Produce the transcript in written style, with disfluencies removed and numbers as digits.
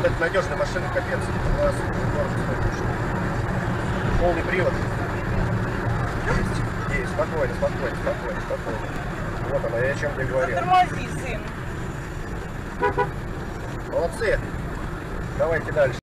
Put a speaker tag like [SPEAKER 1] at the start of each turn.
[SPEAKER 1] это надежная машина, капец. У нас полный привод. Есть, спокойно. Вот она, я о чем тебе говорил.
[SPEAKER 2] Тормози, сын.
[SPEAKER 1] Молодцы. Давайте дальше.